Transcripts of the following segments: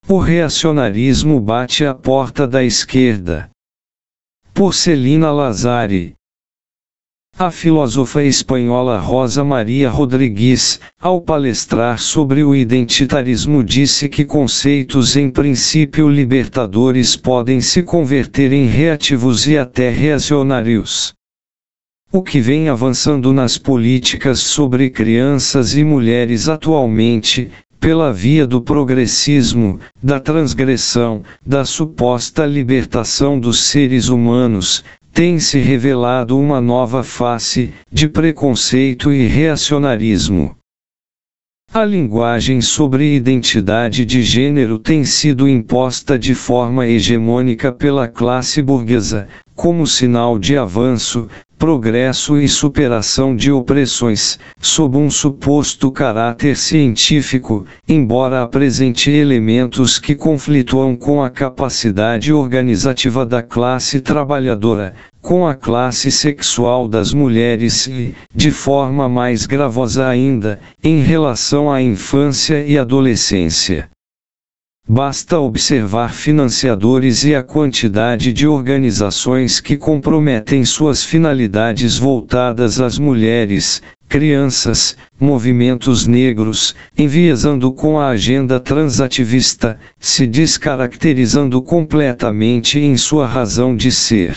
O reacionarismo bate à porta da esquerda. Por Celina Lazari. A filósofa espanhola Rosa Maria Rodrigues, ao palestrar sobre o identitarismo, disse que conceitos em princípio libertadores podem se converter em reativos e até reacionários. O que vem avançando nas políticas sobre crianças e mulheres atualmente, pela via do progressismo, da transgressão, da suposta libertação dos seres humanos, tem se revelado uma nova face, de preconceito e reacionarismo. A linguagem sobre identidade de gênero tem sido imposta de forma hegemônica pela classe burguesa, como sinal de avanço, progresso e superação de opressões, sob um suposto caráter científico, embora apresente elementos que conflituam com a capacidade organizativa da classe trabalhadora, com a classe sexual das mulheres e, de forma mais gravosa ainda, em relação à infância e adolescência. Basta observar financiadores e a quantidade de organizações que comprometem suas finalidades voltadas às mulheres, crianças, movimentos negros, enviesando com a agenda transativista, se descaracterizando completamente em sua razão de ser.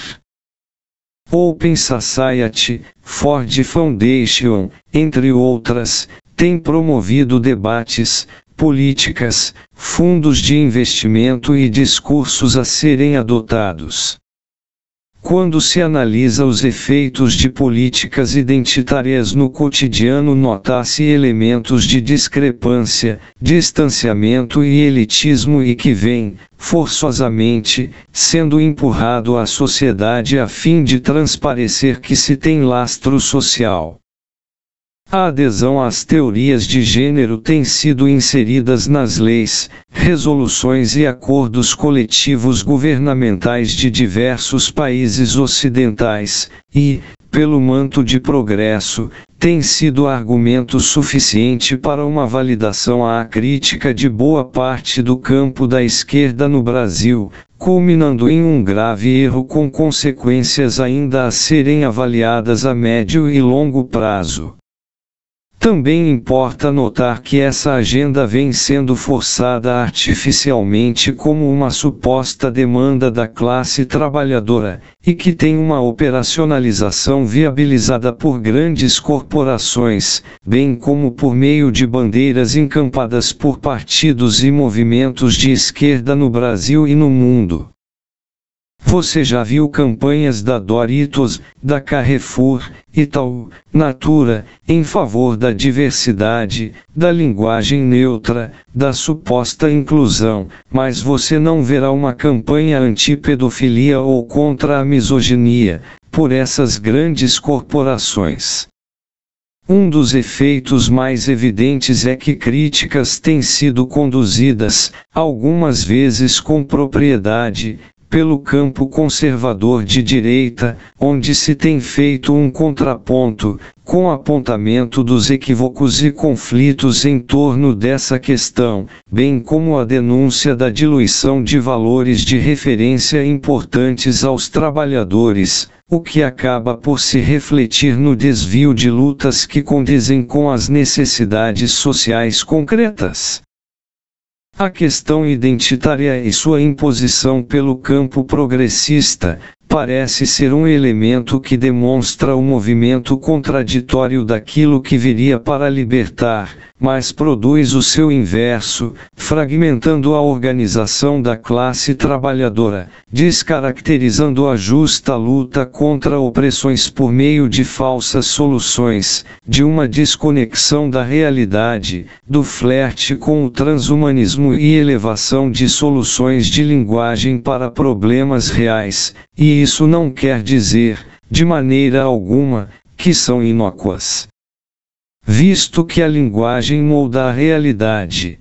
Open Society, Ford Foundation, entre outras, tem promovido debates, políticas, fundos de investimento e discursos a serem adotados. Quando se analisa os efeitos de políticas identitárias no cotidiano, nota-se elementos de discrepância, distanciamento e elitismo e que vem, forçosamente, sendo empurrado à sociedade a fim de transparecer que se tem lastro social. A adesão às teorias de gênero tem sido inseridas nas leis, resoluções e acordos coletivos governamentais de diversos países ocidentais, e, pelo manto de progresso, tem sido argumento suficiente para uma validação à crítica de boa parte do campo da esquerda no Brasil, culminando em um grave erro com consequências ainda a serem avaliadas a médio e longo prazo. Também importa notar que essa agenda vem sendo forçada artificialmente como uma suposta demanda da classe trabalhadora, e que tem uma operacionalização viabilizada por grandes corporações, bem como por meio de bandeiras encampadas por partidos e movimentos de esquerda no Brasil e no mundo. Você já viu campanhas da Doritos, da Carrefour, Itaú, Natura, em favor da diversidade, da linguagem neutra, da suposta inclusão, mas você não verá uma campanha anti-pedofilia ou contra a misoginia, por essas grandes corporações. Um dos efeitos mais evidentes é que críticas têm sido conduzidas, algumas vezes com propriedade, pelo campo conservador de direita, onde se tem feito um contraponto, com apontamento dos equívocos e conflitos em torno dessa questão, bem como a denúncia da diluição de valores de referência importantes aos trabalhadores, o que acaba por se refletir no desvio de lutas que condizem com as necessidades sociais concretas. A questão identitária e sua imposição pelo campo progressista, parece ser um elemento que demonstra o movimento contraditório daquilo que viria para libertar, mas produz o seu inverso, fragmentando a organização da classe trabalhadora, descaracterizando a justa luta contra opressões por meio de falsas soluções, de uma desconexão da realidade, do flerte com o transhumanismo e elevação de soluções de linguagem para problemas reais, e isso não quer dizer, de maneira alguma, que são inócuas. Visto que a linguagem molda a realidade.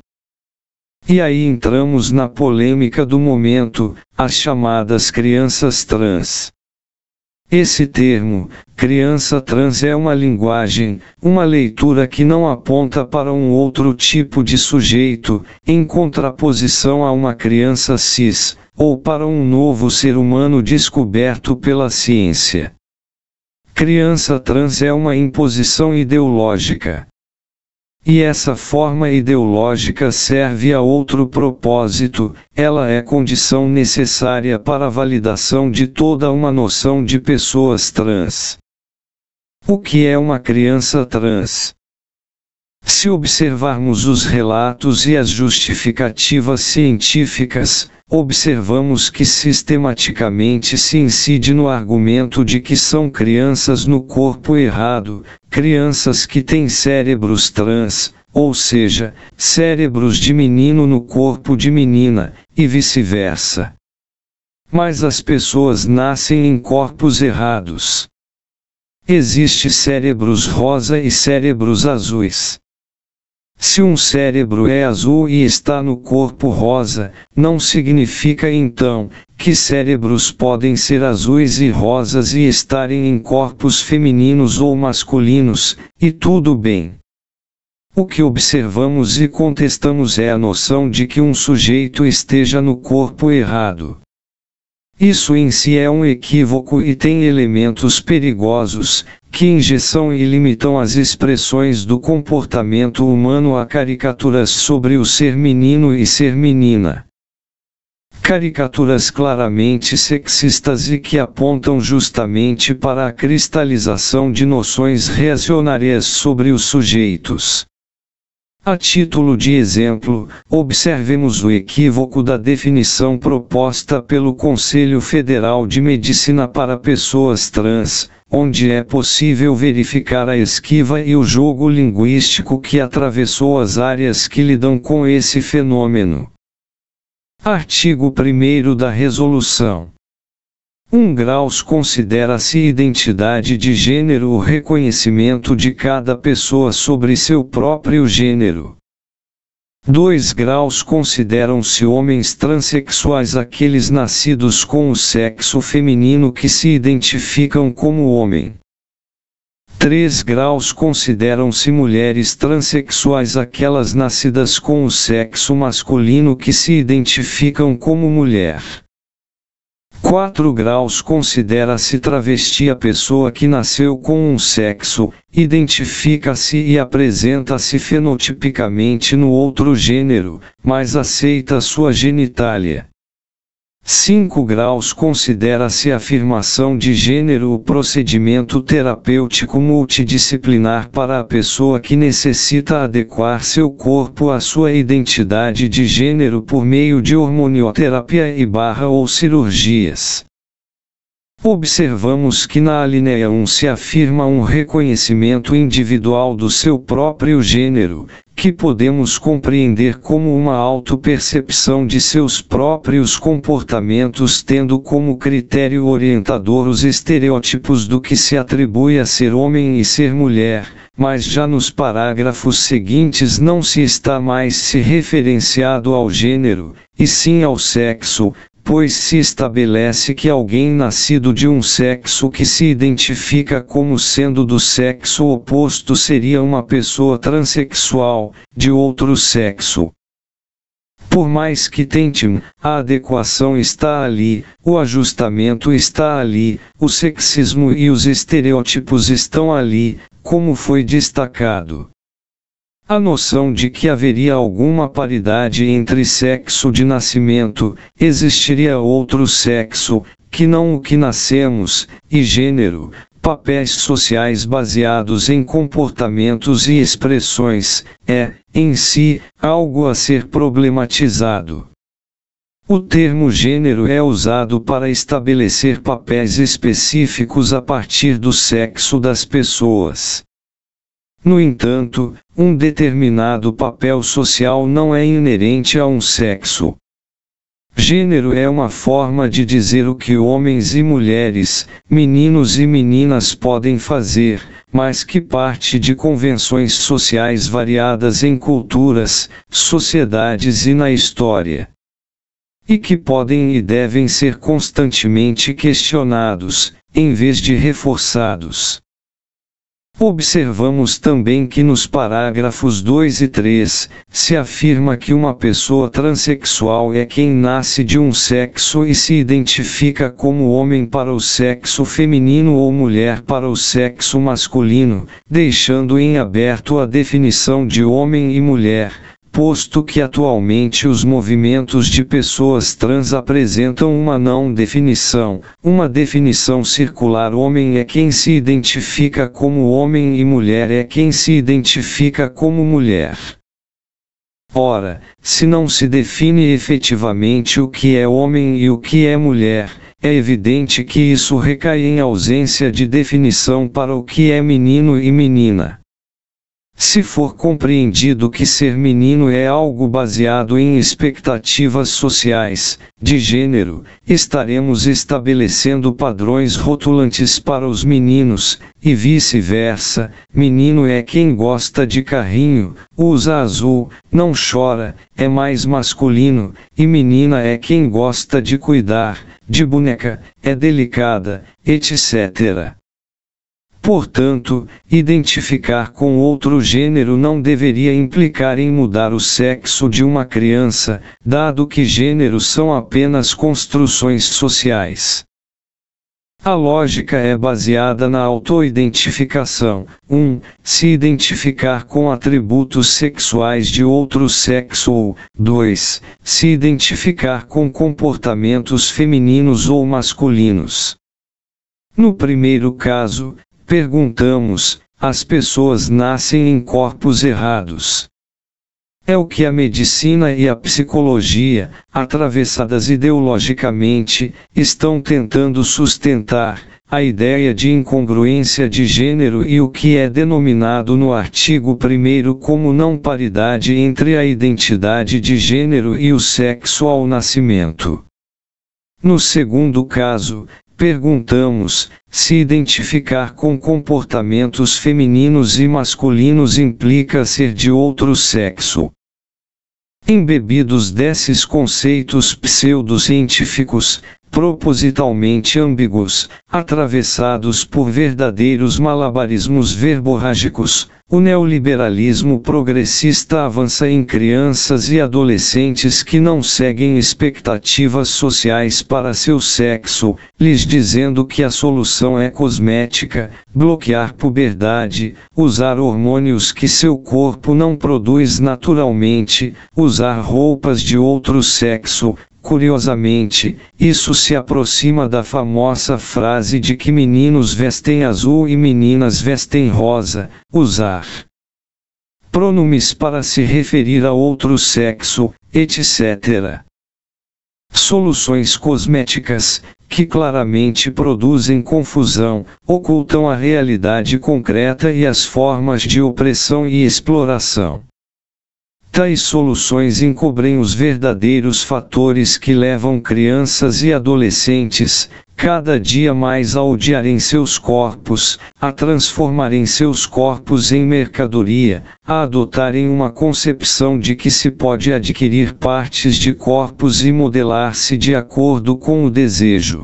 E aí entramos na polêmica do momento, as chamadas crianças trans. Esse termo, criança trans, é uma linguagem, uma leitura que não aponta para um outro tipo de sujeito, em contraposição a uma criança cis, ou para um novo ser humano descoberto pela ciência. Criança trans é uma imposição ideológica. E essa forma ideológica serve a outro propósito, ela é condição necessária para a validação de toda uma noção de pessoas trans. O que é uma criança trans? Se observarmos os relatos e as justificativas científicas, observamos que sistematicamente se incide no argumento de que são crianças no corpo errado, crianças que têm cérebros trans, ou seja, cérebros de menino no corpo de menina, e vice-versa. Mas as pessoas nascem em corpos errados. Existem cérebros rosa e cérebros azuis. Se um cérebro é azul e está no corpo rosa, não significa então que cérebros podem ser azuis e rosas e estarem em corpos femininos ou masculinos, e tudo bem. O que observamos e contestamos é a noção de que um sujeito esteja no corpo errado. Isso em si é um equívoco e tem elementos perigosos, que engessam e limitam as expressões do comportamento humano a caricaturas sobre o ser menino e ser menina. Caricaturas claramente sexistas e que apontam justamente para a cristalização de noções reacionárias sobre os sujeitos. A título de exemplo, observemos o equívoco da definição proposta pelo Conselho Federal de Medicina para pessoas trans, onde é possível verificar a esquiva e o jogo linguístico que atravessou as áreas que lidam com esse fenômeno. Artigo 1º da Resolução. 1 graus considera-se identidade de gênero o reconhecimento de cada pessoa sobre seu próprio gênero. 2 graus consideram-se homens transexuais aqueles nascidos com o sexo feminino que se identificam como homem. 3 graus consideram-se mulheres transexuais aquelas nascidas com o sexo masculino que se identificam como mulher. 4 graus considera-se travesti a pessoa que nasceu com um sexo, identifica-se e apresenta-se fenotipicamente no outro gênero, mas aceita sua genitália. 5 graus considera-se afirmação de gênero o procedimento terapêutico multidisciplinar para a pessoa que necessita adequar seu corpo à sua identidade de gênero por meio de hormonioterapia ou cirurgias. Observamos que na alínea 1 se afirma um reconhecimento individual do seu próprio gênero, que podemos compreender como uma autopercepção de seus próprios comportamentos tendo como critério orientador os estereótipos do que se atribui a ser homem e ser mulher, mas já nos parágrafos seguintes não se está mais se referenciado ao gênero, e sim ao sexo, pois se estabelece que alguém nascido de um sexo que se identifica como sendo do sexo oposto seria uma pessoa transexual, de outro sexo. Por mais que tentem, a adequação está ali, o ajustamento está ali, o sexismo e os estereótipos estão ali, como foi destacado. A noção de que haveria alguma paridade entre sexo de nascimento, existiria outro sexo, que não o que nascemos, e gênero, papéis sociais baseados em comportamentos e expressões, é, em si, algo a ser problematizado. O termo gênero é usado para estabelecer papéis específicos a partir do sexo das pessoas. No entanto, um determinado papel social não é inerente a um sexo. Gênero é uma forma de dizer o que homens e mulheres, meninos e meninas podem fazer, mas que parte de convenções sociais variadas em culturas, sociedades e na história. e que podem e devem ser constantemente questionados, em vez de reforçados. Observamos também que nos parágrafos 2 e 3, se afirma que uma pessoa transexual é quem nasce de um sexo e se identifica como homem para o sexo feminino ou mulher para o sexo masculino, deixando em aberto a definição de homem e mulher, posto que atualmente os movimentos de pessoas trans apresentam uma não definição, uma definição circular. Homem é quem se identifica como homem e mulher é quem se identifica como mulher. Ora, se não se define efetivamente o que é homem e o que é mulher, é evidente que isso recai em ausência de definição para o que é menino e menina. Se for compreendido que ser menino é algo baseado em expectativas sociais, de gênero, estaremos estabelecendo padrões rotulantes para os meninos, e vice-versa. Menino é quem gosta de carrinho, usa azul, não chora, é mais masculino, e menina é quem gosta de cuidar, de boneca, é delicada, etc. Portanto, identificar com outro gênero não deveria implicar em mudar o sexo de uma criança, dado que gêneros são apenas construções sociais. A lógica é baseada na autoidentificação. 1. Se identificar com atributos sexuais de outro sexo ou 2. Se identificar com comportamentos femininos ou masculinos. No primeiro caso, perguntamos, as pessoas nascem em corpos errados. É o que a medicina e a psicologia, atravessadas ideologicamente, estão tentando sustentar, a ideia de incongruência de gênero e o que é denominado no artigo 1º como não paridade entre a identidade de gênero e o sexo ao nascimento. No segundo caso, perguntamos, se identificar com comportamentos femininos e masculinos implica ser de outro sexo. Embebidos desses conceitos pseudocientíficos, propositalmente ambíguos, atravessados por verdadeiros malabarismos verborrágicos, o neoliberalismo progressista avança em crianças e adolescentes que não seguem expectativas sociais para seu sexo, lhes dizendo que a solução é cosmética, bloquear puberdade, usar hormônios que seu corpo não produz naturalmente, usar roupas de outro sexo. Curiosamente, isso se aproxima da famosa frase de que meninos vestem azul e meninas vestem rosa, usar pronomes para se referir a outro sexo, etc. Soluções cosméticas, que claramente produzem confusão, ocultam a realidade concreta e as formas de opressão e exploração. Tais soluções encobrem os verdadeiros fatores que levam crianças e adolescentes, cada dia mais a odiarem seus corpos, a transformarem seus corpos em mercadoria, a adotarem uma concepção de que se pode adquirir partes de corpos e modelar-se de acordo com o desejo.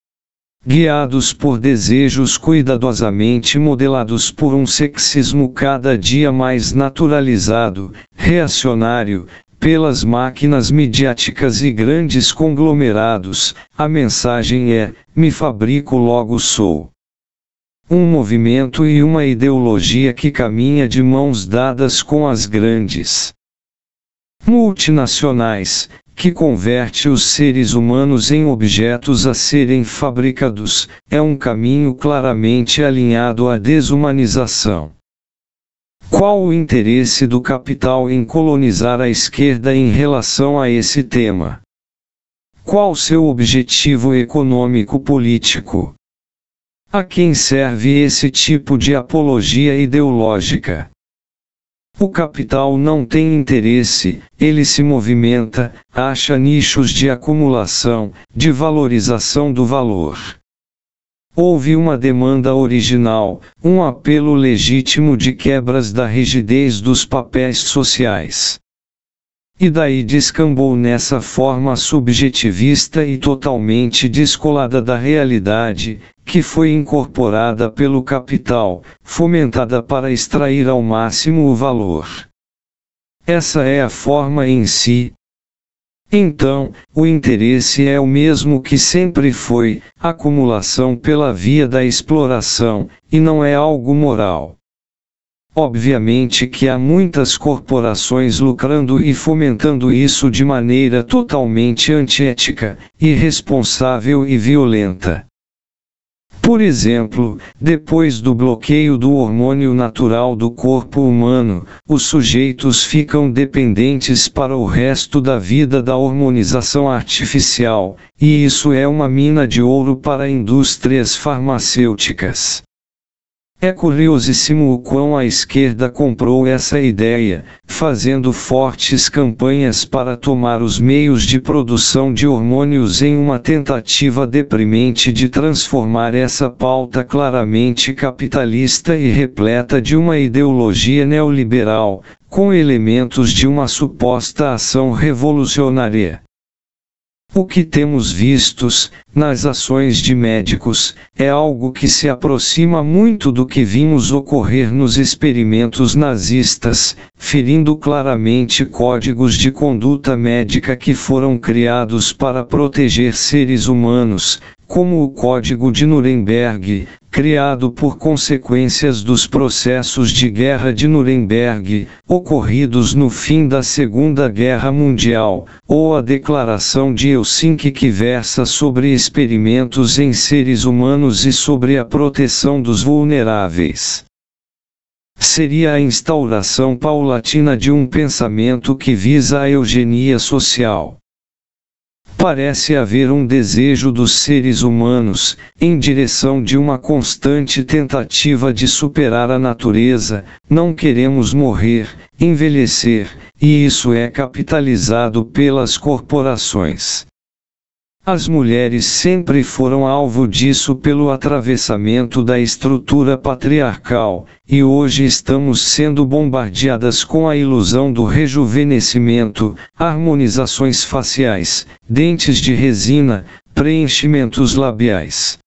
Guiados por desejos cuidadosamente modelados por um sexismo cada dia mais naturalizado, reacionário, pelas máquinas midiáticas e grandes conglomerados, a mensagem é: me fabrico logo sou. Um movimento e uma ideologia que caminha de mãos dadas com as grandes multinacionais, que converte os seres humanos em objetos a serem fabricados, é um caminho claramente alinhado à desumanização. Qual o interesse do capital em colonizar a esquerda em relação a esse tema? Qual seu objetivo econômico-político? A quem serve esse tipo de apologia ideológica? O capital não tem interesse, ele se movimenta, acha nichos de acumulação, de valorização do valor. Houve uma demanda original, um apelo legítimo de quebras da rigidez dos papéis sociais. E daí descambou nessa forma subjetivista e totalmente descolada da realidade, que foi incorporada pelo capital, fomentada para extrair ao máximo o valor. Essa é a forma em si. Então, o interesse é o mesmo que sempre foi, acumulação pela via da exploração, e não é algo moral. Obviamente que há muitas corporações lucrando e fomentando isso de maneira totalmente antiética, irresponsável e violenta. Por exemplo, depois do bloqueio do hormônio natural do corpo humano, os sujeitos ficam dependentes para o resto da vida da hormonização artificial, e isso é uma mina de ouro para indústrias farmacêuticas. É curiosíssimo o quão a esquerda comprou essa ideia, fazendo fortes campanhas para tomar os meios de produção de hormônios em uma tentativa deprimente de transformar essa pauta claramente capitalista e repleta de uma ideologia neoliberal, com elementos de uma suposta ação revolucionária. O que temos vistos, nas ações de médicos, é algo que se aproxima muito do que vimos ocorrer nos experimentos nazistas, ferindo claramente códigos de conduta médica que foram criados para proteger seres humanos, como o Código de Nuremberg, criado por consequências dos processos de guerra de Nuremberg, ocorridos no fim da Segunda Guerra Mundial, ou a Declaração de Helsinki que versa sobre experimentos em seres humanos e sobre a proteção dos vulneráveis. Seria a instauração paulatina de um pensamento que visa a eugenia social. Parece haver um desejo dos seres humanos, em direção de uma constante tentativa de superar a natureza. Não queremos morrer, envelhecer, e isso é capitalizado pelas corporações. As mulheres sempre foram alvo disso pelo atravessamento da estrutura patriarcal, e hoje estamos sendo bombardeadas com a ilusão do rejuvenescimento, harmonizações faciais, dentes de resina, preenchimentos labiais.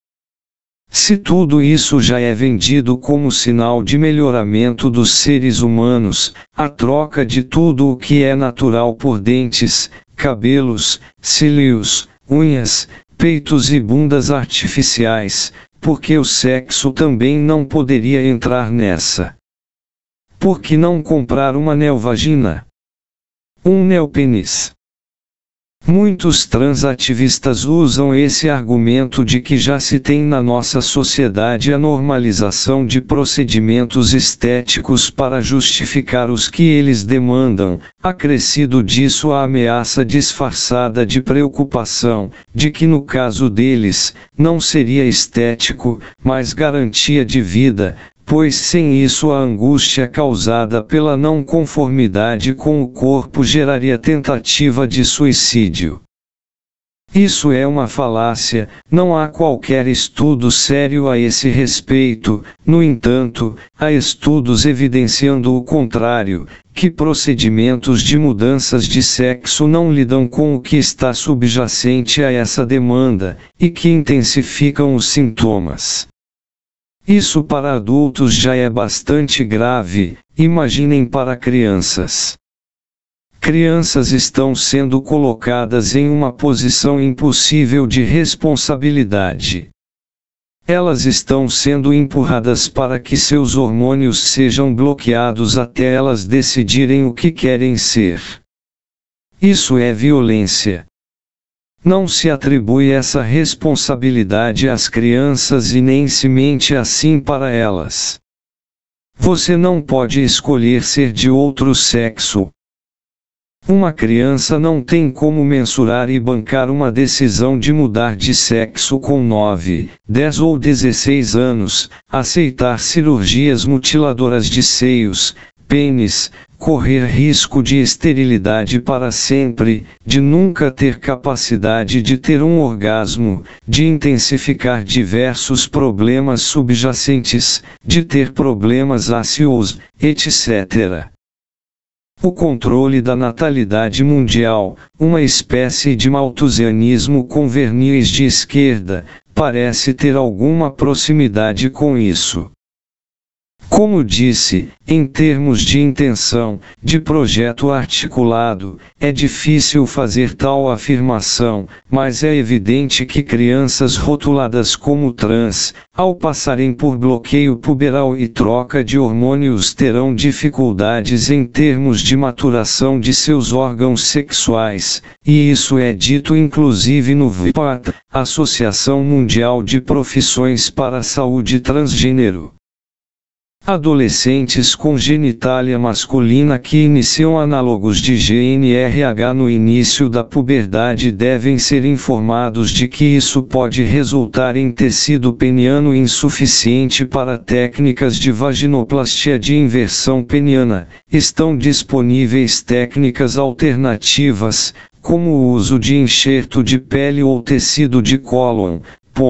Se tudo isso já é vendido como sinal de melhoramento dos seres humanos, a troca de tudo o que é natural por dentes, cabelos, cílios, unhas, peitos e bundas artificiais, porque o sexo também não poderia entrar nessa. Por que não comprar uma neovagina? Um neopênis? Muitos transativistas usam esse argumento de que já se tem na nossa sociedade a normalização de procedimentos estéticos para justificar os que eles demandam, acrescido disso a ameaça disfarçada de preocupação, de que no caso deles, não seria estético, mas garantia de vida, pois sem isso a angústia causada pela não conformidade com o corpo geraria tentativa de suicídio. Isso é uma falácia, não há qualquer estudo sério a esse respeito. No entanto, há estudos evidenciando o contrário, que procedimentos de mudanças de sexo não lidam com o que está subjacente a essa demanda, e que intensificam os sintomas. Isso para adultos já é bastante grave, imaginem para crianças. Crianças estão sendo colocadas em uma posição impossível de responsabilidade. Elas estão sendo empurradas para que seus hormônios sejam bloqueados até elas decidirem o que querem ser. Isso é violência. Não se atribui essa responsabilidade às crianças e nem se mente assim para elas. Você não pode escolher ser de outro sexo. Uma criança não tem como mensurar e bancar uma decisão de mudar de sexo com 9, 10 ou 16 anos, aceitar cirurgias mutiladoras de seios, pênis, correr risco de esterilidade para sempre, de nunca ter capacidade de ter um orgasmo, de intensificar diversos problemas subjacentes, de ter problemas ósseos, etc. O controle da natalidade mundial, uma espécie de malthusianismo com verniz de esquerda, parece ter alguma proximidade com isso. Como disse, em termos de intenção, de projeto articulado, é difícil fazer tal afirmação, mas é evidente que crianças rotuladas como trans, ao passarem por bloqueio puberal e troca de hormônios terão dificuldades em termos de maturação de seus órgãos sexuais, e isso é dito inclusive no VPAT, Associação Mundial de Profissões para a Saúde Transgênero. Adolescentes com genitália masculina que iniciam análogos de GnRH no início da puberdade devem ser informados de que isso pode resultar em tecido peniano insuficiente para técnicas de vaginoplastia de inversão peniana. Estão disponíveis técnicas alternativas, como o uso de enxerto de pele ou tecido de cólon.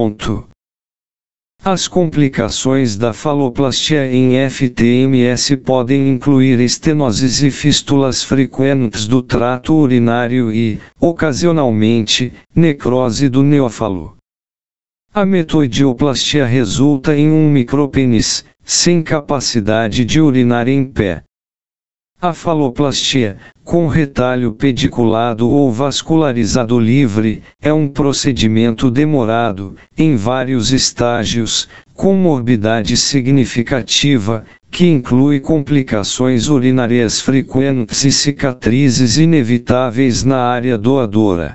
As complicações da faloplastia em FTMS podem incluir estenoses e fístulas frequentes do trato urinário e, ocasionalmente, necrose do neófalo. A metoidioplastia resulta em um micropênis, sem capacidade de urinar em pé. A faloplastia, com retalho pediculado ou vascularizado livre, é um procedimento demorado, em vários estágios, com morbidade significativa, que inclui complicações urinárias frequentes e cicatrizes inevitáveis na área doadora.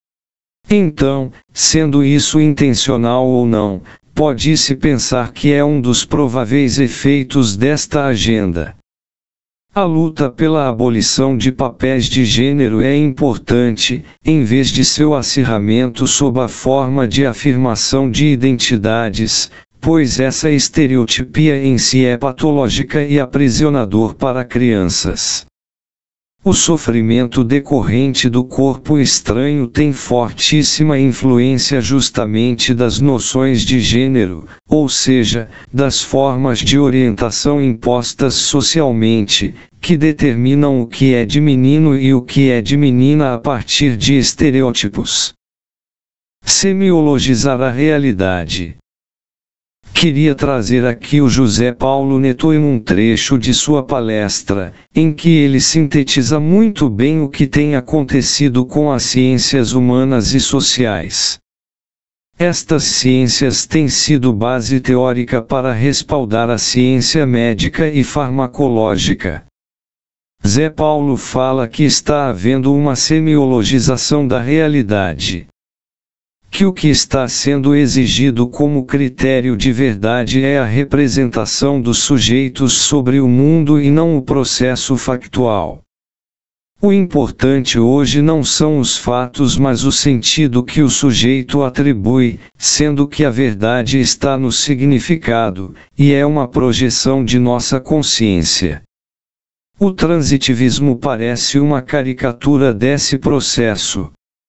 Então, sendo isso intencional ou não, pode-se pensar que é um dos prováveis efeitos desta agenda. A luta pela abolição de papéis de gênero é importante, em vez de seu acirramento sob a forma de afirmação de identidades, pois essa estereotipia em si é patológica e aprisionador para crianças. O sofrimento decorrente do corpo estranho tem fortíssima influência justamente das noções de gênero, ou seja, das formas de orientação impostas socialmente, que determinam o que é de menino e o que é de menina a partir de estereótipos. Semiologizar a realidade. Queria trazer aqui o José Paulo Neto em um trecho de sua palestra, em que ele sintetiza muito bem o que tem acontecido com as ciências humanas e sociais. Estas ciências têm sido base teórica para respaldar a ciência médica e farmacológica. Zé Paulo fala que está havendo uma semiologização da realidade. Que o que está sendo exigido como critério de verdade é a representação dos sujeitos sobre o mundo e não o processo factual. O importante hoje não são os fatos mas o sentido que o sujeito atribui, sendo que a verdade está no significado, e é uma projeção de nossa consciência. O transitivismo parece uma caricatura desse processo.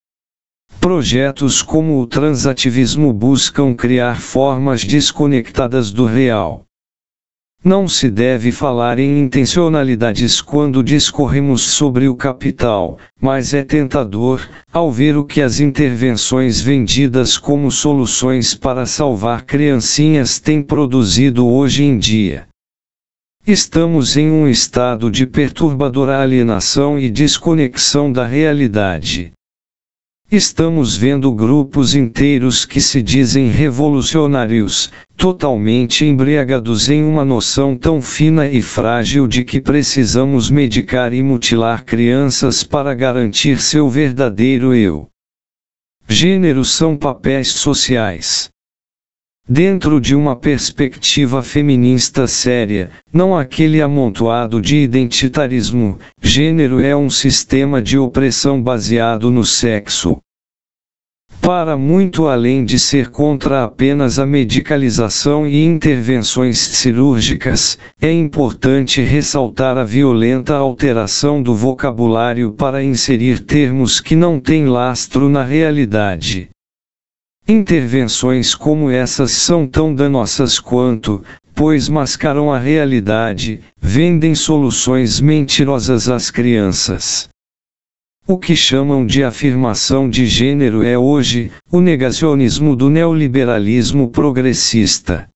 Projetos como o transativismo buscam criar formas desconectadas do real. Não se deve falar em intencionalidades quando discorremos sobre o capital, mas é tentador, ao ver o que as intervenções vendidas como soluções para salvar criancinhas têm produzido hoje em dia. Estamos em um estado de perturbadora alienação e desconexão da realidade. Estamos vendo grupos inteiros que se dizem revolucionários, totalmente embriagados em uma noção tão fina e frágil de que precisamos medicar e mutilar crianças para garantir seu verdadeiro eu. Gêneros são papéis sociais. Dentro de uma perspectiva feminista séria, não aquele amontoado de identitarismo, gênero é um sistema de opressão baseado no sexo. Para muito além de ser contra apenas a medicalização e intervenções cirúrgicas, é importante ressaltar a violenta alteração do vocabulário para inserir termos que não têm lastro na realidade. Intervenções como essas são tão danosas quanto, pois mascaram a realidade, vendem soluções mentirosas às crianças. O que chamam de afirmação de gênero é hoje o negacionismo do neoliberalismo progressista.